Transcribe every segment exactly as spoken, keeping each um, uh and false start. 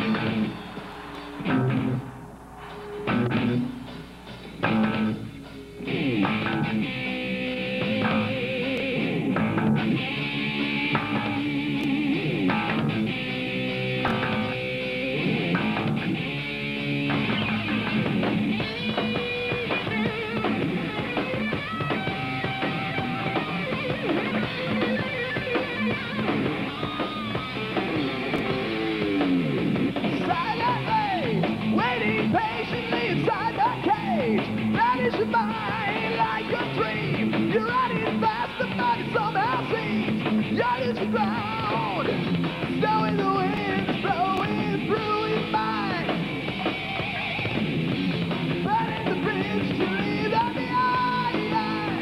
Vanish your mind like a dream. You're running faster, but it somehow seems you're losing ground. Snow in the wind, blowing through your mind. Burning the bridge to leave that behind.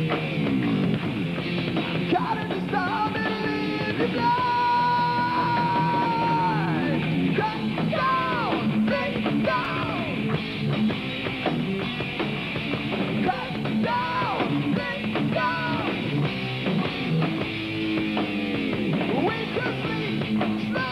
Caught in the storm and leave you blind. Cut down, break down. Sleep.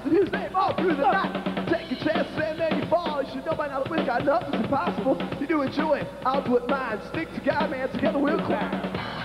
in His name all through the night. Take a chance and then you fall. You should know by now that with God nothing's impossible. You do enjoy it, I'll do it mine. Stick to God, man, together we'll climb.